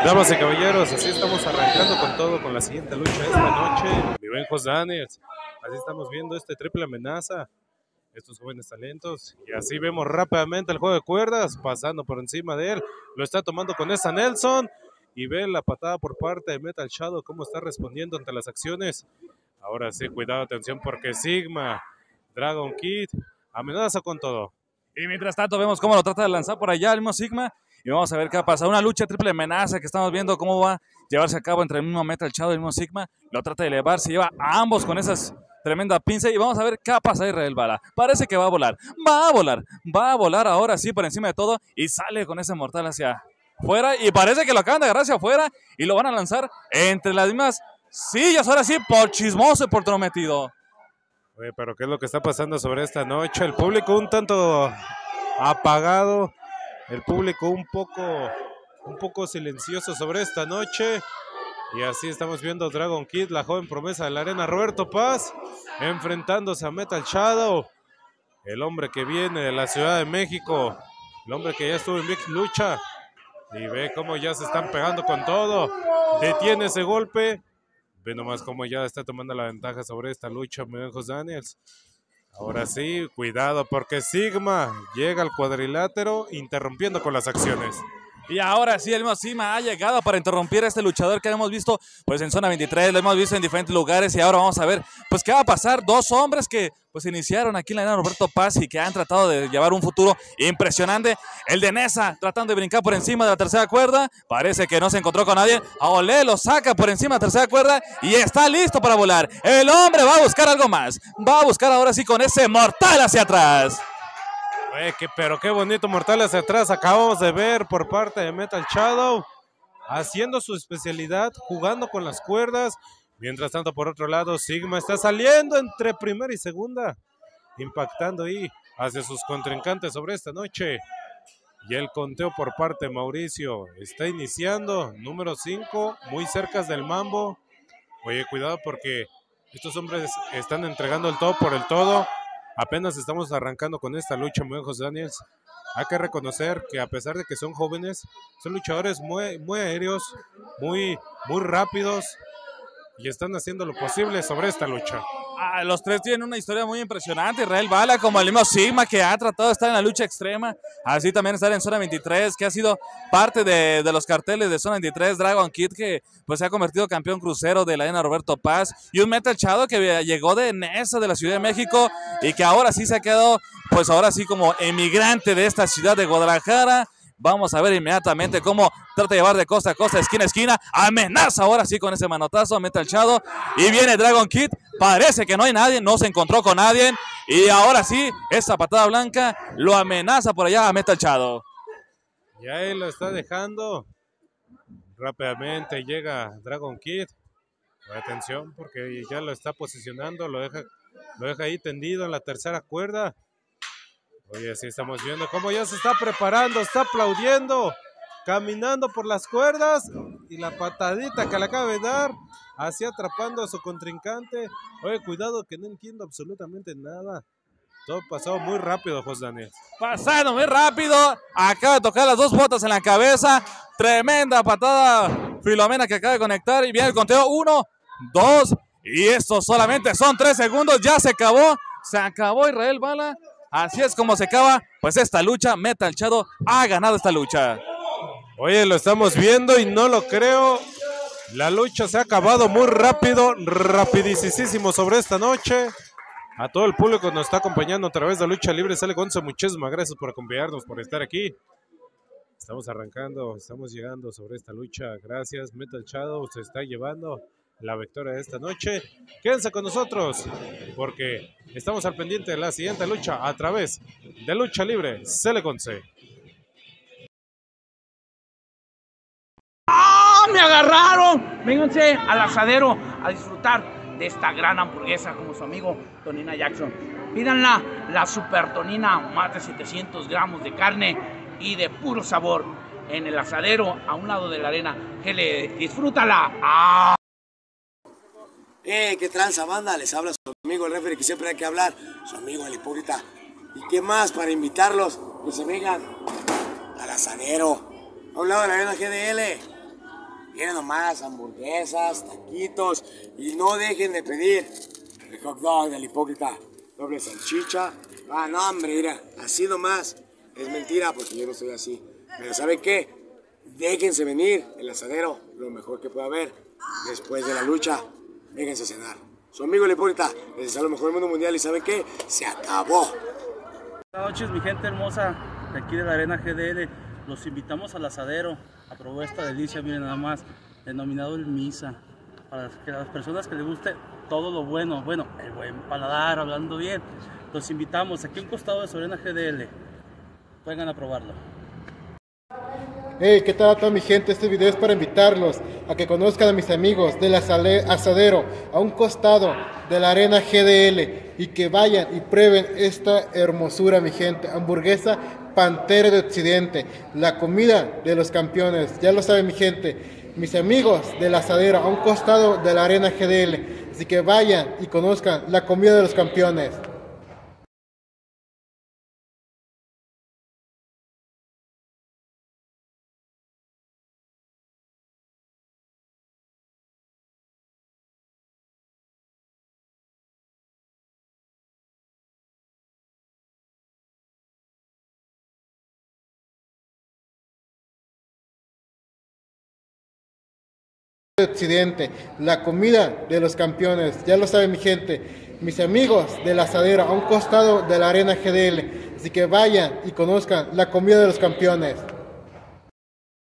Damas y caballeros, así estamos arrancando con todo con la siguiente lucha esta noche. Mi buen Jos Daniels, así estamos viendo este triple amenaza, estos jóvenes talentos, y así vemos rápidamente el juego de cuerdas, pasando por encima de él, lo está tomando con esa Nelson, y ve la patada por parte de Metal Shadow, cómo está respondiendo ante las acciones. Ahora sí, cuidado, atención, porque Sigma, Dragon Kid, amenaza con todo. Y mientras tanto vemos cómo lo trata de lanzar por allá el mismo Sigma. Y vamos a ver qué va a pasar. Una lucha triple amenaza que estamos viendo cómo va a llevarse a cabo entre el mismo Metal Shadow y el mismo Sigma. Lo trata de elevar, se lleva a ambos con esas tremenda pinza. Y vamos a ver qué va a pasar Israel Bala. Parece que va a volar. Va a volar ahora sí por encima de todo. Y sale con ese mortal hacia afuera. Y parece que lo acaban de agarrar hacia afuera. Y lo van a lanzar entre las mismas sillas. Ahora sí, por chismoso y por trometido. Oye, pero ¿qué es lo que está pasando sobre esta noche? El público un tanto apagado, el público un poco silencioso sobre esta noche. Y así estamos viendo a Dragon Kid, la joven promesa de la arena, Roberto Paz, enfrentándose a Metal Shadow, el hombre que viene de la Ciudad de México, el hombre que ya estuvo en Big Lucha. Y ve cómo ya se están pegando con todo. Detiene ese golpe. Ve nomás cómo ya está tomando la ventaja sobre esta lucha, mi buen Jos Daniels. Ahora sí, cuidado porque Sigma llega al cuadrilátero interrumpiendo con las acciones. Y ahora sí, el mismo Sigma ha llegado para interrumpir a este luchador que hemos visto pues en zona 23, lo hemos visto en diferentes lugares y ahora vamos a ver pues qué va a pasar. Dos hombres que pues iniciaron aquí en la arena Roberto Paz y que han tratado de llevar un futuro impresionante. El de Nesa tratando de brincar por encima de la tercera cuerda, parece que no se encontró con nadie. Olé lo saca por encima de la tercera cuerda y está listo para volar. El hombre va a buscar algo más, va a buscar ahora sí con ese mortal hacia atrás. Pero qué bonito mortal hacia atrás acabamos de ver por parte de Metal Shadow, haciendo su especialidad, jugando con las cuerdas. Mientras tanto, por otro lado, Sigma está saliendo entre primera y segunda, impactando ahí hacia sus contrincantes sobre esta noche. Y el conteo por parte de Mauricio está iniciando, número 5, muy cerca del mambo. Oye, cuidado porque estos hombres están entregando el todo por el todo. Apenas estamos arrancando con esta lucha, muy bien, Jos Daniels. Hay que reconocer que a pesar de que son jóvenes, son luchadores muy aéreos, muy rápidos y están haciendo lo posible sobre esta lucha. Los tres tienen una historia muy impresionante. Israel Bala, como el mismo Sigma, que ha tratado de estar en la lucha extrema. Así también estar en zona 23, que ha sido parte de los carteles de zona 23. Dragon Kid, que pues se ha convertido campeón crucero de la arena Roberto Paz. Y un Metal Shadow que llegó de Nesa, de la Ciudad de México, y que ahora sí se ha quedado, pues ahora sí como emigrante de esta ciudad de Guadalajara. Vamos a ver inmediatamente cómo trata de llevar de costa a costa, esquina a esquina. Amenaza ahora sí con ese manotazo a Metal Shadow. Y viene Dragon Kid. Parece que no hay nadie, no se encontró con nadie. Y ahora sí, esa patada blanca lo amenaza por allá a Metal Shadow. Y ahí lo está dejando. Rápidamente llega Dragon Kid. Atención porque ya lo está posicionando, lo deja ahí tendido en la tercera cuerda. Oye, sí estamos viendo cómo ya se está preparando, está aplaudiendo, caminando por las cuerdas y la patadita que le acaba de dar, así atrapando a su contrincante. Oye, cuidado que no entiendo absolutamente nada. Todo pasado muy rápido, Jos Daniels. Pasando muy rápido, acaba de tocar las dos botas en la cabeza, tremenda patada Filomena que acaba de conectar y viene el conteo 1, 2 y esto solamente son 3 segundos, ya se acabó Israel Bala. Así es como se acaba pues esta lucha. Metal Shadow ha ganado esta lucha. Oye, lo estamos viendo y no lo creo. La lucha se ha acabado muy rápido, rapidísimo sobre esta noche. A todo el público que nos está acompañando a través de Lucha Libre Sale Gonzo, muchísimas gracias por acompañarnos, por estar aquí. Estamos arrancando, estamos llegando sobre esta lucha. Gracias, Metal Shadow se está llevando la victoria de esta noche. Quédense con nosotros porque estamos al pendiente de la siguiente lucha a través de Lucha Libre Sale Gonzo. ¡Ah! ¡Me agarraron! Vénganse al asadero a disfrutar de esta gran hamburguesa como su amigo Tonina Jackson. Pídanla, la Super Tonina, más de 700 gramos de carne y de puro sabor en el asadero a un lado de la arena. ¡Disfrútala! ¡Ah! ¿Qué tranza, banda? Les habla su amigo el referee que siempre hay que hablar, su amigo el hipócrita. ¿Y qué más para invitarlos? Que se vengan al asadero, a un lado de la arena GDL. Miren nomás, hamburguesas, taquitos, y no dejen de pedir el hot dog del Hipócrita, doble salchicha. Ah, no, hombre, mira, así nomás. Es mentira porque yo no soy así. Pero ¿saben qué? Déjense venir, el asadero, lo mejor que pueda haber. Después de la lucha, déjense cenar. Su amigo el Hipócrita, les desea lo mejor del mundo mundial y ¿saben qué? Se acabó. Buenas noches, mi gente hermosa de aquí de la Arena GDL. Los invitamos al asadero a probar esta delicia, miren nada más, denominado el Misa. Para que las personas que les guste todo lo bueno, el buen paladar, hablando bien, los invitamos aquí a un costado de su Arena GDL. Vengan a probarlo. Hey, ¿qué tal a toda mi gente? Este video es para invitarlos a que conozcan a mis amigos del asadero a un costado de la Arena GDL y que vayan y prueben esta hermosura, mi gente. Hamburguesa Pantera de Occidente, la comida de los campeones. Ya lo saben, mi gente, mis amigos del asadero a un costado de la Arena GDL. Así que vayan y conozcan la comida de los campeones. Occidente, la comida de los campeones. Ya lo saben, mi gente, mis amigos del asadero a un costado de la Arena GDL. Así que vayan y conozcan la comida de los campeones.